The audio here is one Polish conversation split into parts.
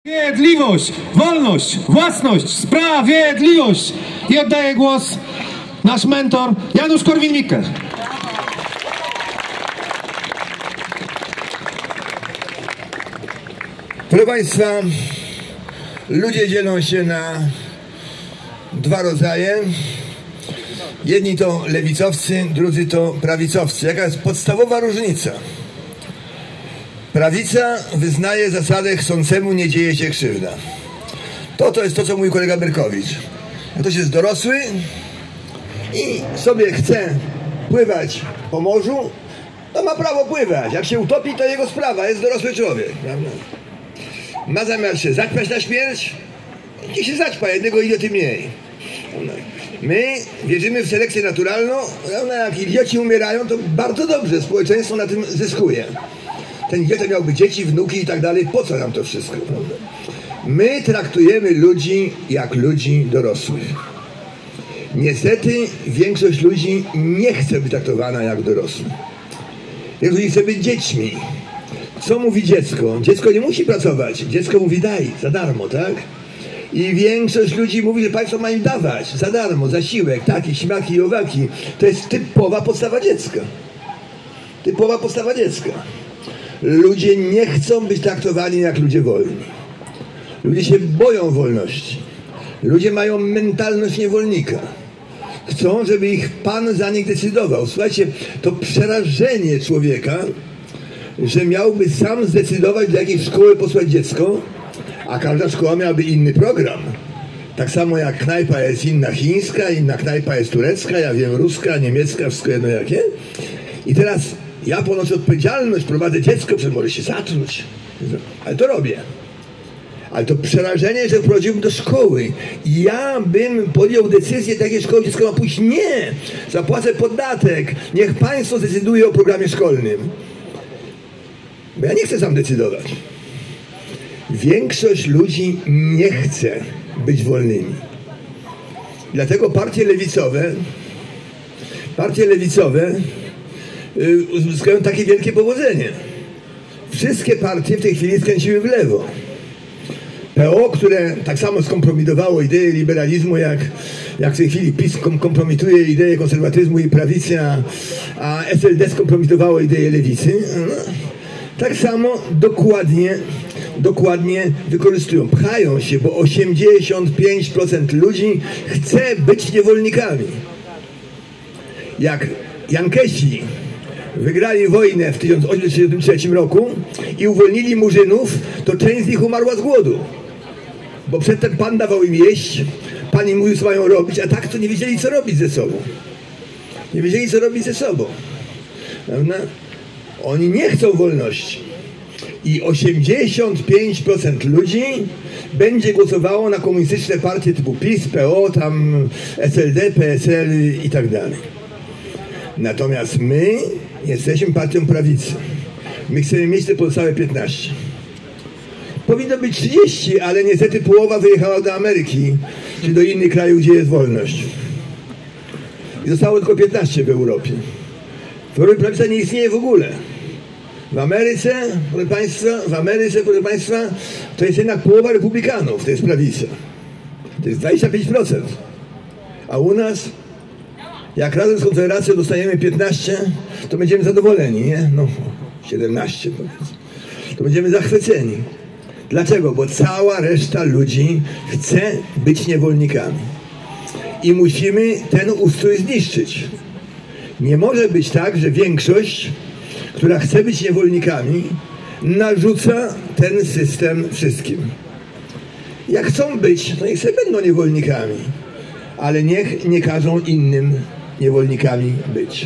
Sprawiedliwość, wolność, własność, sprawiedliwość! I oddaję głos nasz mentor Janusz Korwin-Mikke. Proszę Państwa, ludzie dzielą się na dwa rodzaje. Jedni to lewicowcy, drudzy to prawicowcy. Jaka jest podstawowa różnica? Prawica wyznaje zasadę chcącemu nie dzieje się krzywda. To jest to, co mówi kolega Berkowicz. Ktoś jest dorosły i sobie chce pływać po morzu, to ma prawo pływać. Jak się utopi, to jego sprawa, jest dorosły człowiek, prawda? Ma zamiar się zaćpać na śmierć, niech się zaćpa, jednego idioty mniej. My wierzymy w selekcję naturalną, jak idioci umierają, to bardzo dobrze, społeczeństwo na tym zyskuje. Ten idiota miałby dzieci, wnuki i tak dalej, po co nam to wszystko? My traktujemy ludzi jak ludzi dorosłych. Niestety większość ludzi nie chce być traktowana jak dorosły. Większość ludzi chce być dziećmi. Co mówi dziecko? Dziecko nie musi pracować. Dziecko mówi daj, za darmo, tak? I większość ludzi mówi, że państwo ma im dawać za darmo, zasiłek, taki, śmaki i owaki. To jest typowa podstawa dziecka. Typowa podstawa dziecka. Ludzie nie chcą być traktowani jak ludzie wolni. Ludzie się boją wolności. Ludzie mają mentalność niewolnika. Chcą, żeby ich Pan za nich decydował. Słuchajcie, to przerażenie człowieka, że miałby sam zdecydować, do jakiej szkoły posłać dziecko, a każda szkoła miałaby inny program. Tak samo jak knajpa jest inna chińska, inna knajpa jest turecka, ja wiem, ruska, niemiecka, wszystko jedno jakie. I teraz ja ponoszę odpowiedzialność, prowadzę dziecko, przecież może się zatruć. Ale to robię. Ale to przerażenie, że wprowadziłbym do szkoły. Ja bym podjął decyzję, do jakiej szkoły dziecko ma pójść. Nie! Zapłacę podatek. Niech państwo zdecyduje o programie szkolnym. Bo ja nie chcę sam decydować. Większość ludzi nie chce być wolnymi. Dlatego partie lewicowe uzyskają takie wielkie powodzenie. Wszystkie partie w tej chwili skręciły w lewo. PO, które tak samo skompromitowało ideę liberalizmu, jak w tej chwili PiS kompromituje ideę konserwatyzmu i prawicy, a SLD skompromitowało ideę lewicy, tak samo dokładnie wykorzystują. Pchają się, bo 85% ludzi chce być niewolnikami. Jak Jankesi wygrali wojnę w 1863 roku i uwolnili Murzynów, to część z nich umarła z głodu. Bo przedtem Pan dawał im jeść, Pan im mówił, co mają robić, a tak to nie wiedzieli, co robić ze sobą. Nie wiedzieli, co robić ze sobą. Prawda? Oni nie chcą wolności. I 85% ludzi będzie głosowało na komunistyczne partie typu PiS, PO, tam SLD, PSL i tak dalej. Natomiast my jesteśmy partią prawicy. My chcemy mieć te pozostałe 15. Powinno być 30, ale niestety połowa wyjechała do Ameryki, czy do innych krajów, gdzie jest wolność. I zostało tylko 15 w Europie. W Europie prawica nie istnieje w ogóle. W Ameryce, proszę Państwa, to jest jednak połowa republikanów, to jest prawica. To jest 25%. A u nas, jak razem z Konfederacją dostajemy 15, to będziemy zadowoleni, nie? No, 17 powiedzmy. To będziemy zachwyceni. Dlaczego? Bo cała reszta ludzi chce być niewolnikami. I musimy ten ustrój zniszczyć. Nie może być tak, że większość, która chce być niewolnikami, narzuca ten system wszystkim. Jak chcą być, to niech sobie będą niewolnikami, ale niech nie każą innym niewolnikami być.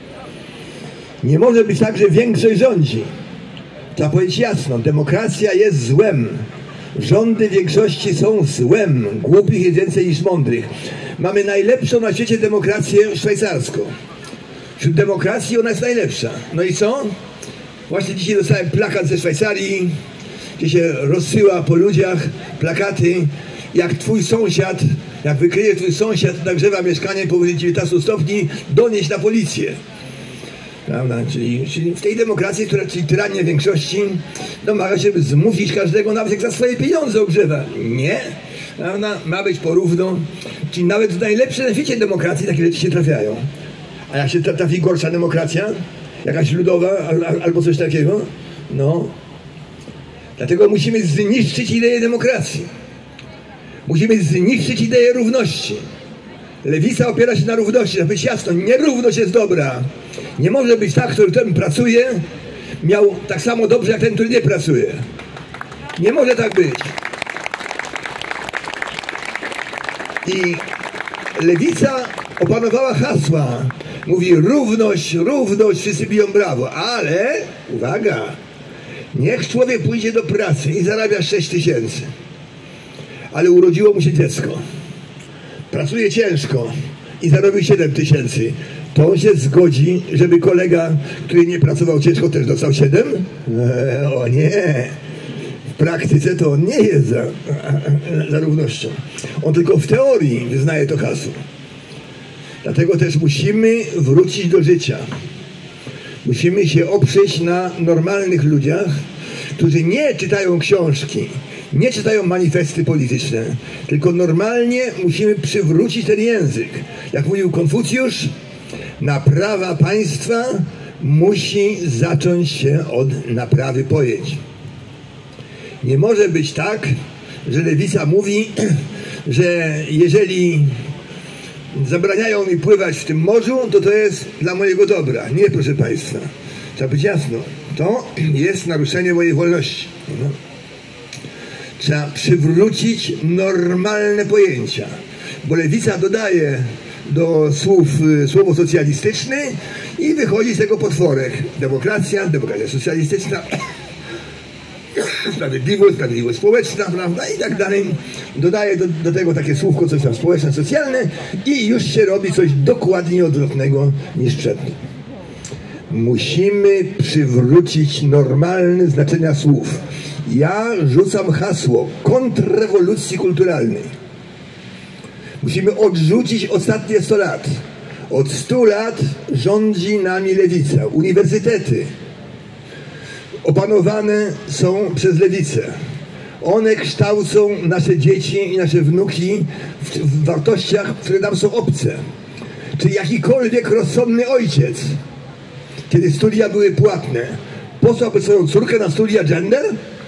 Nie może być tak, że większość rządzi. Trzeba powiedzieć jasno, demokracja jest złem. Rządy większości są złem. Głupich jest więcej niż mądrych. Mamy najlepszą na świecie demokrację szwajcarską. Wśród demokracji ona jest najlepsza. No i co? Właśnie dzisiaj dostałem plakat ze Szwajcarii, gdzie się rozsyła po ludziach plakaty, jak twój sąsiad, jak wykryje twój sąsiad, nagrzewa mieszkanie powyżej 19 stopni, donieś na policję. Prawda? Czyli w tej demokracji, czyli tyrania większości, domaga się, by zmusić każdego, nawet jak za swoje pieniądze ogrzewa. Nie. Prawda? Ma być porówno. Czyli nawet w najlepszej na świecie demokracji takie rzeczy się trafiają. A jak się trafi gorsza demokracja, jakaś ludowa albo coś takiego, no. Dlatego musimy zniszczyć ideę demokracji. Musimy zniszczyć ideę równości. Lewica opiera się na równości. Żeby być jasno, nierówność jest dobra. Nie może być tak, który ten pracuje, miał tak samo dobrze jak ten, który nie pracuje. Nie może tak być. I lewica opanowała hasła. Mówi równość, równość, wszyscy biją brawo. Ale, uwaga, niech człowiek pójdzie do pracy i zarabia 6 000. Ale urodziło mu się dziecko. Pracuje ciężko i zarobił 7 000. To on się zgodzi, żeby kolega, który nie pracował ciężko, też dostał 7? O nie. W praktyce to on nie jest za równością. On tylko w teorii wyznaje to hasło. Dlatego też musimy wrócić do życia. Musimy się oprzeć na normalnych ludziach, którzy nie czytają książki, nie czytają manifesty polityczne, tylko normalnie musimy przywrócić ten język. Jak mówił Konfucjusz, naprawa państwa musi zacząć się od naprawy pojęć. Nie może być tak, że lewica mówi, że jeżeli zabraniają mi pływać w tym morzu, to jest dla mojego dobra. Nie, proszę państwa. Trzeba być jasno. To jest naruszenie mojej wolności. No. Trzeba przywrócić normalne pojęcia. Bo lewica dodaje do słów słowo socjalistyczny i wychodzi z tego potworek. Demokracja, demokracja socjalistyczna, sprawiedliwość społeczna, prawda, i tak dalej. Dodaje do tego takie słówko, coś tam społeczne, socjalne i już się robi coś dokładnie odwrotnego niż przedtem. Musimy przywrócić normalne znaczenia słów. Ja rzucam hasło kontrrewolucji kulturalnej. Musimy odrzucić ostatnie 100 lat. Od 100 lat rządzi nami lewica. Uniwersytety opanowane są przez lewicę. One kształcą nasze dzieci i nasze wnuki w wartościach, które nam są obce. Czy jakikolwiek rozsądny ojciec, kiedy studia były płatne, posłałby swoją córkę na studia gender?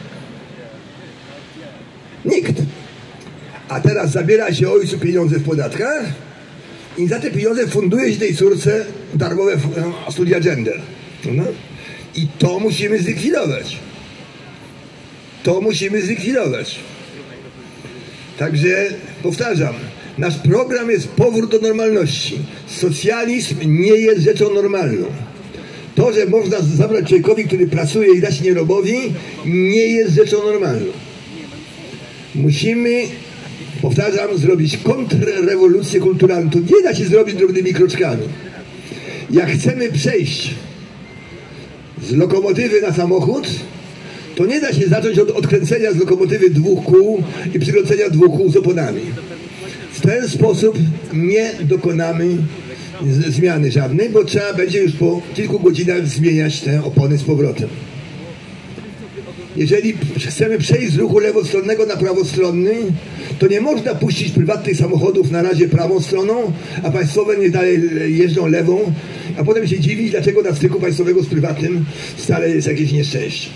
Nikt. A teraz zabiera się ojcu pieniądze w podatkach i za te pieniądze funduje się tej córce darmowe studia gender. No. I to musimy zlikwidować. To musimy zlikwidować. Także powtarzam, nasz program jest powrót do normalności. Socjalizm nie jest rzeczą normalną. To, że można zabrać człowiekowi, który pracuje i dać nierobowi, nie jest rzeczą normalną. Musimy, powtarzam, zrobić kontrrewolucję kulturalną. To nie da się zrobić drobnymi kroczkami. Jak chcemy przejść z lokomotywy na samochód, to nie da się zacząć od odkręcenia z lokomotywy 2 kół i przykręcenia 2 kół z oponami. W ten sposób nie dokonamy zmiany żadnej, bo trzeba będzie już po kilku godzinach zmieniać te opony z powrotem. Jeżeli chcemy przejść z ruchu lewostronnego na prawostronny, to nie można puścić prywatnych samochodów na razie prawą stroną, a państwowe nie dalej jeżdżą lewą, a potem się dziwić, dlaczego na styku państwowego z prywatnym stale jest jakieś nieszczęście.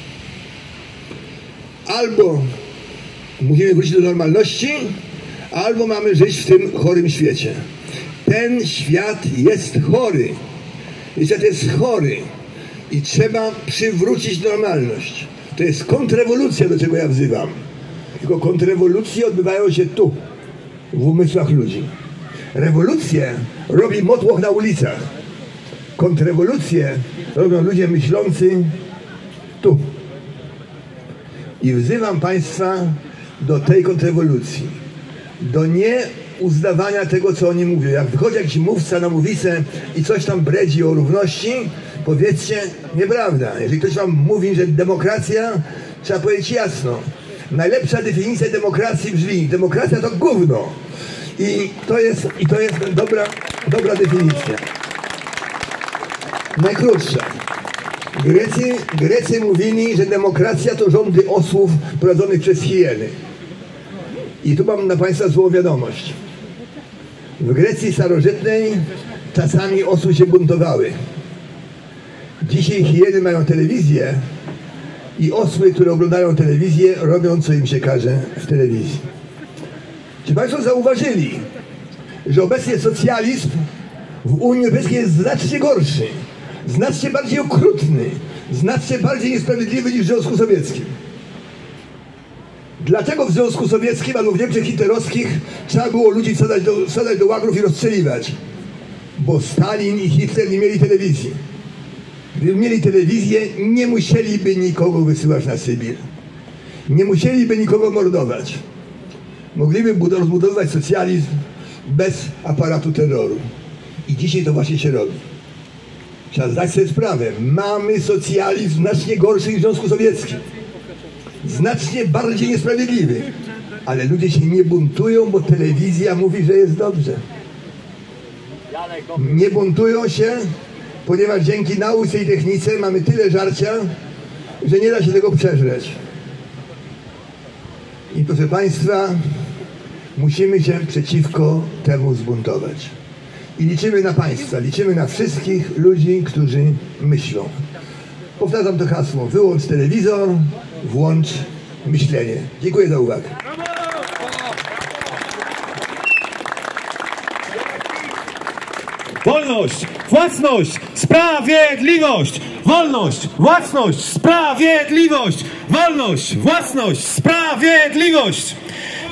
Albo musimy wrócić do normalności, albo mamy żyć w tym chorym świecie. Ten świat jest chory. Świat jest chory i trzeba przywrócić normalność. To jest kontrrewolucja, do czego ja wzywam. Tylko kontrrewolucje odbywają się tu, w umysłach ludzi. Rewolucję robi motłoch na ulicach. Kontrrewolucję robią ludzie myślący tu. I wzywam państwa do tej kontrrewolucji. Do nie uznawania tego, co oni mówią. Jak wychodzi jakiś mówca na mówicę i coś tam bredzi o równości, powiedzcie, nieprawda. Jeżeli ktoś wam mówi, że demokracja, trzeba powiedzieć jasno. Najlepsza definicja demokracji brzmi: demokracja to gówno. I to jest dobra definicja. Najkrótsza. Grecy mówili, że demokracja to rządy osłów prowadzonych przez hieny. I tu mam dla Państwa złą wiadomość. W Grecji starożytnej czasami osły się buntowały. Dzisiaj hieny mają telewizję i osły, które oglądają telewizję, robią, co im się każe w telewizji. Czy Państwo zauważyli, że obecnie socjalizm w Unii Europejskiej jest znacznie gorszy, znacznie bardziej okrutny, znacznie bardziej niesprawiedliwy niż w Związku Sowieckim? Dlaczego w Związku Sowieckim albo w Niemczech hitlerowskich trzeba było ludzi wsadzać do łagrów i rozstrzeliwać? Bo Stalin i Hitler nie mieli telewizji. Gdyby mieli telewizję, nie musieliby nikogo wysyłać na Sybir. Nie musieliby nikogo mordować. Mogliby rozbudowywać socjalizm bez aparatu terroru. I dzisiaj to właśnie się robi. Trzeba zdać sobie sprawę. Mamy socjalizm znacznie gorszy niż w Związku Sowieckim. Znacznie bardziej niesprawiedliwy. Ale ludzie się nie buntują, bo telewizja mówi, że jest dobrze. Nie buntują się, ponieważ dzięki nauce i technice mamy tyle żarcia, że nie da się tego przeżreć. I proszę Państwa, musimy się przeciwko temu zbuntować. I liczymy na Państwa, liczymy na wszystkich ludzi, którzy myślą. Powtarzam to hasło: wyłącz telewizor, włącz myślenie. Dziękuję za uwagę. Wolność, własność, sprawiedliwość! Wolność, własność, sprawiedliwość! Wolność, własność, sprawiedliwość!